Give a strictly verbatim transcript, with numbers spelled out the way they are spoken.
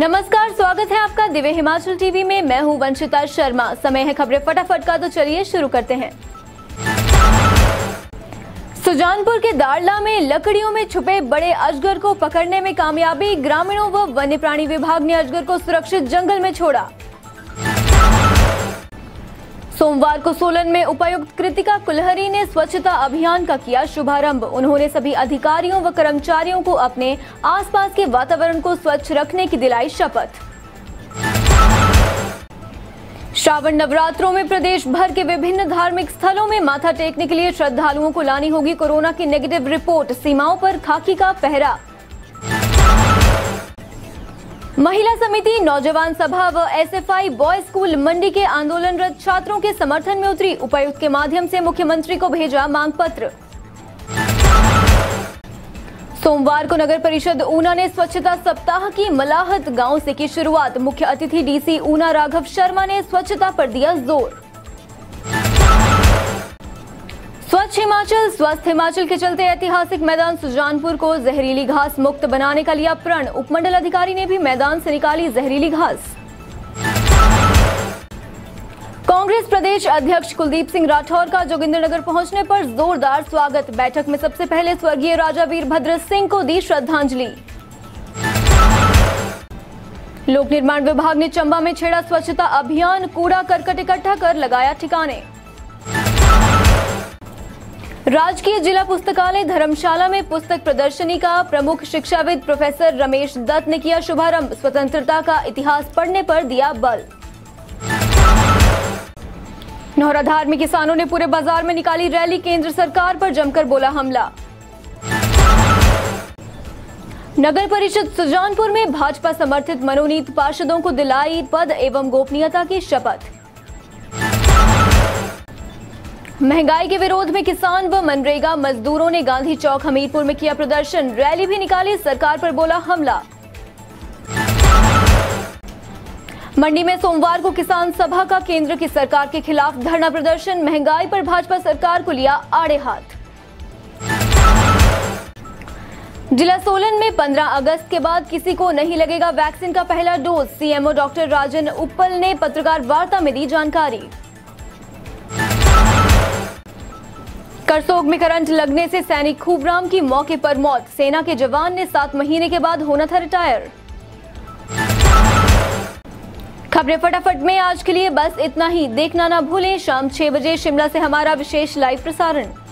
नमस्कार, स्वागत है आपका दिव्य हिमाचल टीवी में। मैं हूं वंशिता शर्मा। समय है खबरें फटाफट का, तो चलिए शुरू करते हैं। सुजानपुर के दाड़ला में लकड़ियों में छुपे बड़े अजगर को पकड़ने में कामयाबी। ग्रामीणों व वन्य प्राणी विभाग ने अजगर को सुरक्षित जंगल में छोड़ा। सोमवार को सोलन में उपायुक्त कृतिका कुलहरी ने स्वच्छता अभियान का किया शुभारंभ। उन्होंने सभी अधिकारियों व कर्मचारियों को अपने आसपास के वातावरण को स्वच्छ रखने की दिलाई शपथ। श्रावण नवरात्रों में प्रदेश भर के विभिन्न धार्मिक स्थलों में माथा टेकने के लिए श्रद्धालुओं को लानी होगी कोरोना की नेगेटिव रिपोर्ट। सीमाओं पर खाकी का पहरा। महिला समिति, नौजवान सभा व एसएफआई बॉयज स्कूल मंडी के आंदोलनरत छात्रों के समर्थन में उतरी। उपायुक्त के माध्यम से मुख्यमंत्री को भेजा मांग पत्र। सोमवार को नगर परिषद ऊना ने स्वच्छता सप्ताह की मलाहत गांव से की शुरुआत। मुख्य अतिथि डीसी ऊना राघव शर्मा ने स्वच्छता पर दिया जोर। स्वच्छ हिमाचल स्वस्थ हिमाचल के चलते ऐतिहासिक मैदान सुजानपुर को जहरीली घास मुक्त बनाने का लिया प्रण। उपमंडल अधिकारी ने भी मैदान से निकाली जहरीली घास। कांग्रेस प्रदेश अध्यक्ष कुलदीप सिंह राठौर का जोगिंद्रनगर पहुंचने पर जोरदार स्वागत। बैठक में सबसे पहले स्वर्गीय राजा वीरभद्र सिंह को दी श्रद्धांजलि। लोक निर्माण विभाग ने चंबा में छेड़ा स्वच्छता अभियान। कूड़ा करकट इकट्ठा कर लगाया ठिकाने। राजकीय जिला पुस्तकालय धर्मशाला में पुस्तक प्रदर्शनी का प्रमुख शिक्षाविद प्रोफेसर रमेश दत्त ने किया शुभारंभ। स्वतंत्रता का इतिहास पढ़ने पर दिया बल। नौराधार में किसानों ने पूरे बाजार में निकाली रैली। केंद्र सरकार पर जमकर बोला हमला। नगर परिषद सुजानपुर में भाजपा समर्थित मनोनीत पार्षदों को दिलाई पद एवं गोपनीयता की शपथ। महंगाई के विरोध में किसान व मनरेगा मजदूरों ने गांधी चौक हमीरपुर में किया प्रदर्शन। रैली भी निकाली, सरकार पर बोला हमला। मंडी में सोमवार को किसान सभा का केंद्र की सरकार के खिलाफ धरना प्रदर्शन। महंगाई पर भाजपा सरकार को लिया आड़े हाथ। जिला सोलन में पंद्रह अगस्त के बाद किसी को नहीं लगेगा वैक्सीन का पहला dose. CMO doctor Rajan Uppal ने पत्रकार वार्ता में दी जानकारी। करसोग में करंट लगने से सैनिक खूबराम की मौके पर मौत। सेना के जवान ने सात महीने के बाद होना था रिटायर। खबरें फटाफट में आज के लिए बस इतना ही। देखना ना भूलें शाम छह बजे शिमला से हमारा विशेष लाइव प्रसारण।